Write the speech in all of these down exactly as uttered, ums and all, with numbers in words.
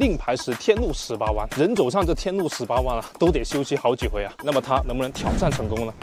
令牌时天路十八弯，人走上这天路十八弯啊，都得休息好几回啊。那么他能不能挑战成功呢？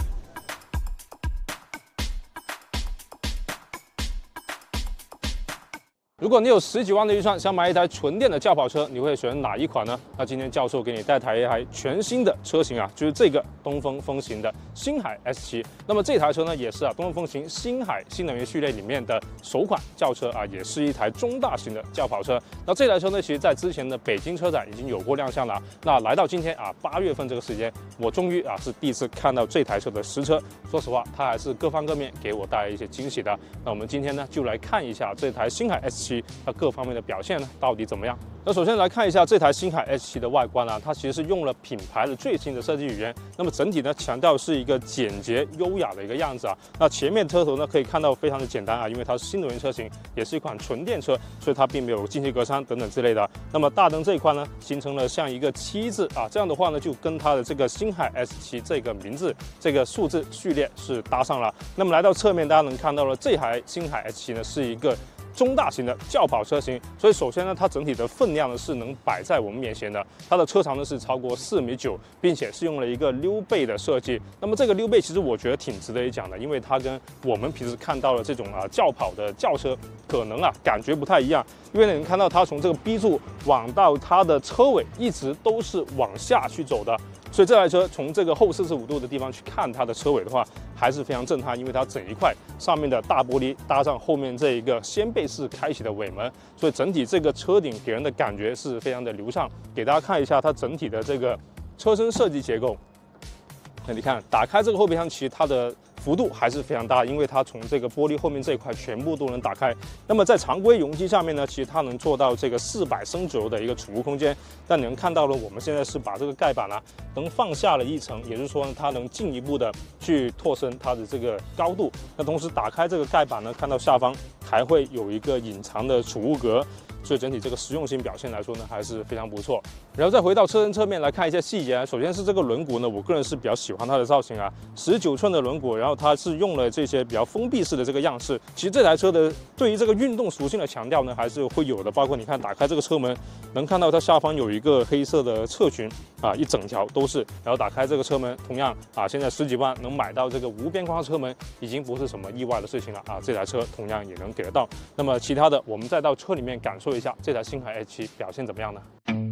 如果你有十几万的预算，想买一台纯电的轿跑车，你会选哪一款呢？那今天教授给你带台一台全新的车型啊，就是这个东风风行的星海 S 七。那么这台车呢，也是啊东风风行星海新能源序列里面的首款轿车啊，也是一台中大型的轿跑车。那这台车呢，其实在之前的北京车展已经有过亮相了。那来到今天啊，八月份这个时间，我终于啊是第一次看到这台车的实车。说实话，它还是各方各面给我带来一些惊喜的。那我们今天呢，就来看一下这台星海 S 七。 它各方面的表现呢，到底怎么样？那首先来看一下这台星海 S 七的外观啊，它其实是用了品牌的最新的设计语言。那么整体呢，强调是一个简洁优雅的一个样子啊。那前面车头呢，可以看到非常的简单啊，因为它是新能源车型，也是一款纯电车，所以它并没有进气格栅等等之类的。那么大灯这一块呢，形成了像一个七字啊，这样的话呢，就跟它的这个星海 S 七这个名字、这个数字序列是搭上了。那么来到侧面，大家能看到了，这台星海 S 七呢是一个 中大型的轿跑车型，所以首先呢，它整体的分量呢是能摆在我们面前的。它的车长呢是超过四米九，并且是用了一个溜背的设计。那么这个溜背其实我觉得挺值得一讲的，因为它跟我们平时看到的这种啊轿跑的轿车可能啊感觉不太一样。因为你能看到它从这个 B 柱往到它的车尾一直都是往下去走的。 所以这台车从这个后四十五度的地方去看它的车尾的话，还是非常震撼，因为它整一块上面的大玻璃搭上后面这一个掀背式开启的尾门，所以整体这个车顶给人的感觉是非常的流畅。给大家看一下它整体的这个车身设计结构。那你看，打开这个后备箱，其实它的 幅度还是非常大，因为它从这个玻璃后面这一块全部都能打开。那么在常规容积下面呢，其实它能做到这个四百升左右的一个储物空间。但你能看到了，我们现在是把这个盖板啊能放下了一层，也就是说呢，它能进一步的去拓伸它的这个高度。那同时打开这个盖板呢，看到下方还会有一个隐藏的储物格。 所以整体这个实用性表现来说呢，还是非常不错。然后再回到车身侧面来看一下细节。首先是这个轮毂呢，我个人是比较喜欢它的造型啊，十九寸的轮毂，然后它是用了这些比较封闭式的这个样式。其实这台车的对于这个运动属性的强调呢，还是会有的。包括你看，打开这个车门，能看到它下方有一个黑色的侧裙啊，一整条都是。然后打开这个车门，同样啊，现在十几万能买到这个无边框车门，已经不是什么意外的事情了啊。这台车同样也能给得到。那么其他的，我们再到车里面感受 一下这台星海 S 七表现怎么样呢？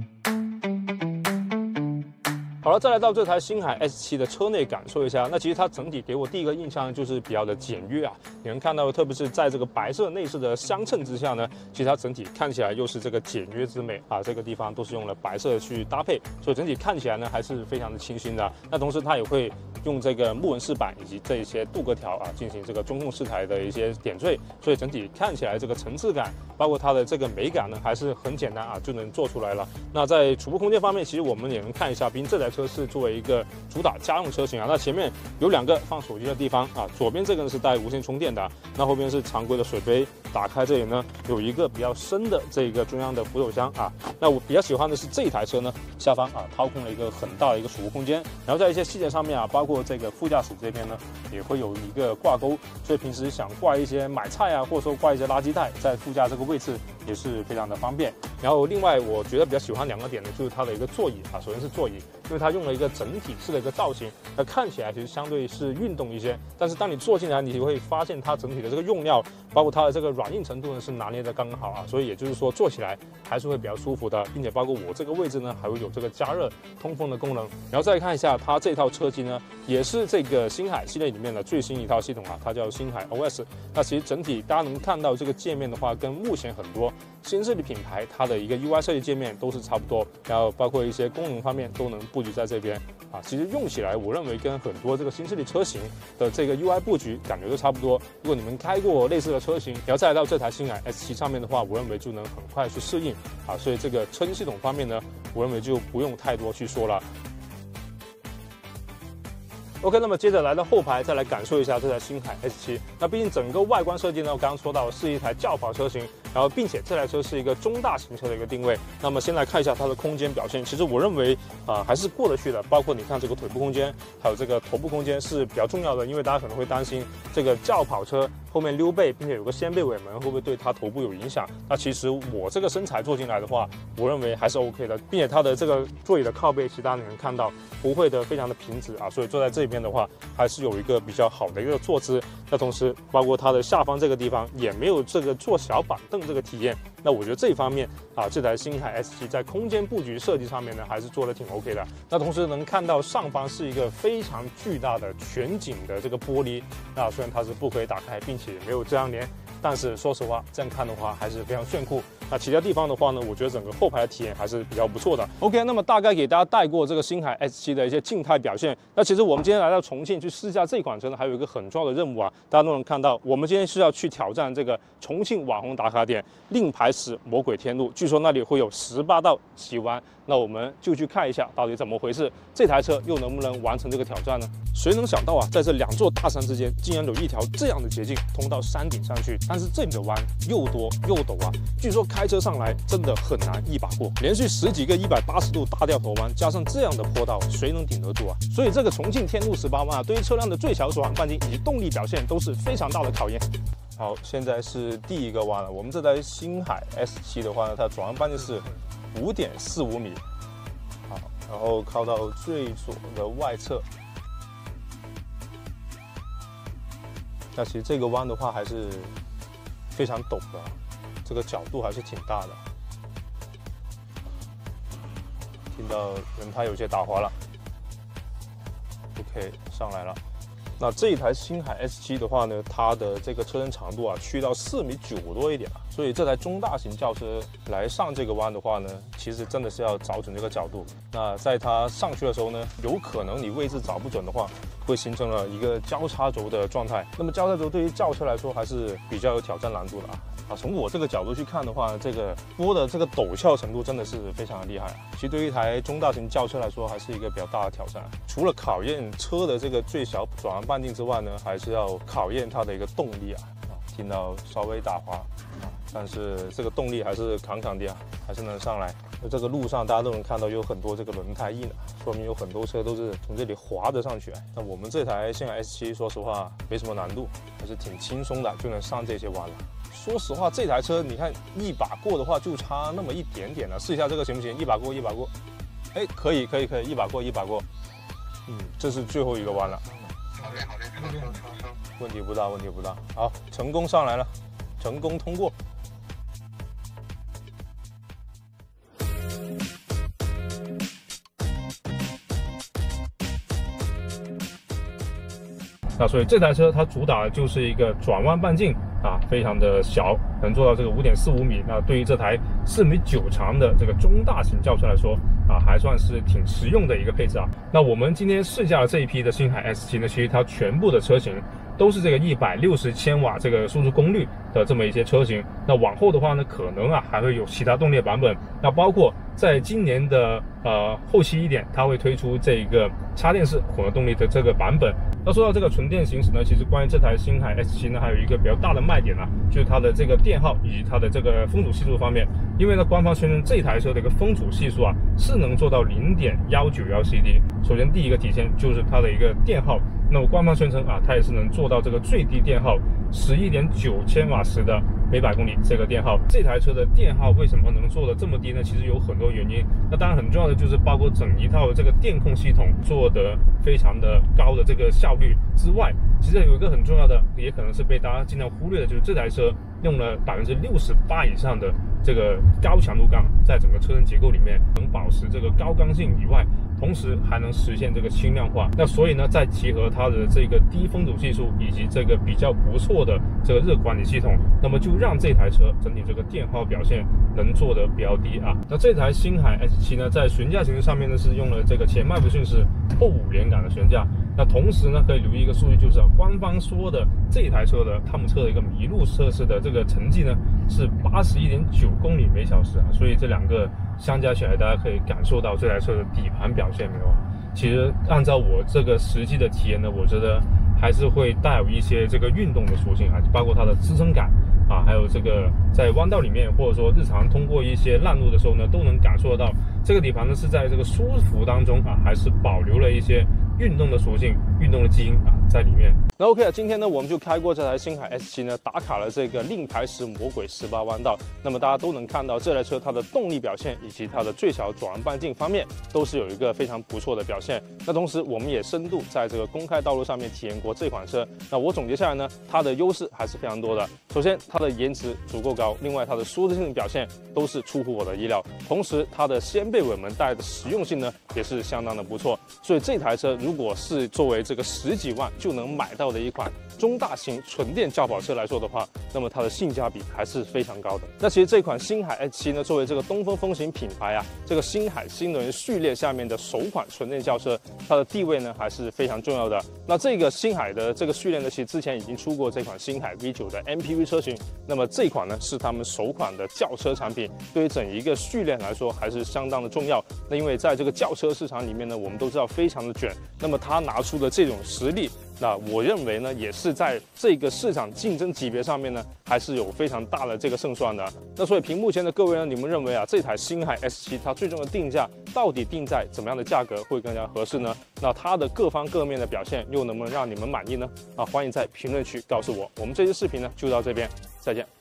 好了，再来到这台星海 S 七的车内感受一下。那其实它整体给我第一个印象就是比较的简约啊。你能看到，特别是在这个白色内饰的相衬之下呢，其实它整体看起来又是这个简约之美啊。这个地方都是用了白色去搭配，所以整体看起来呢还是非常的清新的。那同时它也会 用这个木纹饰板以及这一些镀铬条啊，进行这个中控饰台的一些点缀，所以整体看起来这个层次感，包括它的这个美感呢，还是很简单啊就能做出来了。那在储物空间方面，其实我们也能看一下，毕竟这台车是作为一个主打家用车型啊，那前面有两个放手机的地方啊，左边这个是带无线充电的，那后边是常规的水杯。打开这里呢，有一个比较深的这个中央的扶手箱啊。那我比较喜欢的是这一台车呢，下方啊掏空了一个很大的一个储物空间，然后在一些细节上面啊，包括 这个副驾驶这边呢，也会有一个挂钩，所以平时想挂一些买菜啊，或者说挂一些垃圾袋，在副驾这个位置也是非常的方便。然后另外我觉得比较喜欢两个点呢，就是它的一个座椅啊，首先是座椅，因为它用了一个整体式的一个造型，那看起来其实相对是运动一些，但是当你坐进来，你会发现它整体的这个用料，包括它的这个软硬程度呢是拿捏的刚刚好啊，所以也就是说坐起来还是会比较舒服的，并且包括我这个位置呢还会有这个加热通风的功能。然后再看一下它这套车机呢，也是这个星海系列里面的最新一套系统啊，它叫星海 O S。那其实整体大家能看到这个界面的话，跟目前很多新势力品牌它的一个 U I 设计界面都是差不多，然后包括一些功能方面都能布局在这边啊。其实用起来，我认为跟很多这个新势力车型的这个 U I 布局感觉都差不多。如果你们开过类似的车型，然后再来到这台星海 S 七上面的话，我认为就能很快去适应啊。所以这个车机系统方面呢，我认为就不用太多去说了。OK， 那么接着来到后排，再来感受一下这台星海 S 七。那毕竟整个外观设计呢，我刚刚说到是一台轿跑车型，然后并且这台车是一个中大型车的一个定位。那么先来看一下它的空间表现，其实我认为啊、呃、还是过得去的。包括你看这个腿部空间，还有这个头部空间是比较重要的，因为大家可能会担心这个轿跑车后面溜背，并且有个掀背尾门，会不会对它头部有影响？那其实我这个身材坐进来的话，我认为还是 OK 的，并且它的这个座椅的靠背，其实大家能看到不会的非常的平直啊，所以坐在这边的话，还是有一个比较好的一个坐姿。那同时，包括它的下方这个地方也没有这个坐小板凳这个体验。那我觉得这方面啊，这台星海 S 七在空间布局设计上面呢，还是做的挺 OK 的。那同时能看到上方是一个非常巨大的全景的这个玻璃，那虽然它是不可以打开，并且也没有遮阳帘，但是说实话，这样看的话还是非常炫酷。那其他地方的话呢，我觉得整个后排的体验还是比较不错的。OK， 那么大概给大家带过这个星海 S 七的一些静态表现。那其实我们今天来到重庆去试驾这款车呢，还有一个很重要的任务啊，大家都能看到，我们今天是要去挑战这个重庆网红打卡点令牌石魔鬼天路，据说那里会有十八道急弯。那我们就去看一下到底怎么回事，这台车又能不能完成这个挑战呢？谁能想到啊，在这两座大山之间，竟然有一条这样的捷径通到山顶上去，但是这里的弯又多又陡啊，据说开车上来真的很难一把过，连续十几个一百八十度大掉头弯，加上这样的坡道，谁能顶得住啊？所以这个重庆天路十八弯啊，对于车辆的最小转弯半径以及动力表现都是非常大的考验。好，现在是第一个弯了。我们这台星海 S 七的话呢，它转弯半径是五点四五米。好，然后靠到最左的外侧。那其实这个弯的话还是非常陡的，这个角度还是挺大的。听到轮胎有些打滑了。OK， 上来了。那这一台星海 S 七的话呢，它的这个车身长度啊，去到四米九多一点啊，所以这台中大型轿车来上这个弯的话呢，其实真的是要找准这个角度。那在它上去的时候呢，有可能你位置找不准的话，会形成了一个交叉轴的状态。那么交叉轴对于轿车来说还是比较有挑战难度的啊。啊，从我这个角度去看的话，这个波的这个陡峭程度真的是非常的厉害啊。其实对于一台中大型轿车来说，还是一个比较大的挑战。除了考验车的这个最小转弯半径之外呢，还是要考验它的一个动力啊。啊，听到稍微打滑啊，但是这个动力还是扛扛的啊，还是能上来。这个路上大家都能看到有很多这个轮胎印啊，说明有很多车都是从这里滑着上去。那我们这台星海 S 七，说实话没什么难度，还是挺轻松的，就能上这些弯了。说实话，这台车你看一把过的话，就差那么一点点了。试一下这个行不行？一把过，一把过。哎，可以，可以，可以，一把过，一把过。嗯，这是最后一个弯了。 好嘞，好嘞，收收收收。 问题不大，问题不大。好，成功上来了，成功通过。那所以这台车它主打的就是一个转弯半径啊，非常的小，能做到这个五点四五米。那对于这台四米九长的这个中大型轿车来说啊，还算是挺实用的一个配置啊。那我们今天试驾的这一批的星海 S 七呢，其实它全部的车型都是这个一百六十千瓦这个输出功率的这么一些车型。那往后的话呢，可能啊还会有其他动力版本。那包括在今年的呃后期一点，它会推出这个插电式混合动力的这个版本。那说到这个纯电行驶呢，其实关于这台星海 S 七呢，还有一个比较大的卖点啊，就是它的这个电耗以及它的这个风阻系数方面。因为呢，官方宣称这台车的一个风阻系数啊，是能做到零点一九一 C D。首先第一个体现就是它的一个电耗，那么官方宣称啊，它也是能做到这个最低电耗十一点九千瓦时的每百公里这个电耗。这台车的电耗为什么能做的这么低呢？其实有很多原因。那当然很重要的就是包括整一套这个电控系统做得非常的高的这个效率之外，其实有一个很重要的，也可能是被大家尽量忽略的，就是这台车用了百分之六十八以上的这个高强度钢，在整个车身结构里面能保持这个高刚性以外，同时还能实现这个轻量化。那所以呢，再结合它的这个低风阻系数以及这个比较不错的这个热管理系统，那么就让这台车整体这个电耗表现能做得比较低啊。那这台星海 S 七呢，在悬架形式上面呢是用了这个前麦弗逊式后五连杆的悬架。那同时呢，可以留意一个数据，就是官方说的这台车的他们车的一个麋鹿测试的这个成绩呢是八十一点九公里每小时啊，所以这两个相加起来，大家可以感受到这台车的底盘表现没有？其实按照我这个实际的体验呢，我觉得还是会带有一些这个运动的属性啊，包括它的支撑感啊，还有这个在弯道里面或者说日常通过一些烂路的时候呢，都能感受得到这个底盘呢是在这个舒服当中啊，还是保留了一些运动的属性、运动的基因啊在里面。那 OK 啊，今天呢我们就开过这台星海 S 七呢，打卡了这个令牌时魔鬼十八弯道。那么大家都能看到这台车它的动力表现以及它的最小转弯半径方面都是有一个非常不错的表现。那同时我们也深度在这个公开道路上面体验过这款车。那我总结下来呢，它的优势还是非常多的。首先它的颜值足够高，另外它的舒适性表现都是出乎我的意料。同时它的掀背尾门带的实用性呢也是相当的不错。所以这台车如果是作为这个十几万就能买到的一款中大型纯电轿跑车来说的话，那么它的性价比还是非常高的。那其实这款星海 S 七呢，作为这个东风风行品牌啊，这个星海新能源序列下面的首款纯电轿车，它的地位呢还是非常重要的。那这个星海的这个序列呢，其实之前已经出过这款星海 V 九的 M P V 车型，那么这款呢是他们首款的轿车产品，对于整一个序列来说还是相当的重要。那因为在这个轿车市场里面呢，我们都知道非常的卷，那么它拿出的这种实力，那我认为呢，也是在这个市场竞争级别上面呢，还是有非常大的这个胜算的。那所以屏幕前的各位呢，你们认为啊，这台星海 S 七它最终的定价到底定在怎么样的价格会更加合适呢？那它的各方各面的表现又能不能让你们满意呢？啊，欢迎在评论区告诉我。我们这期视频呢就到这边，再见。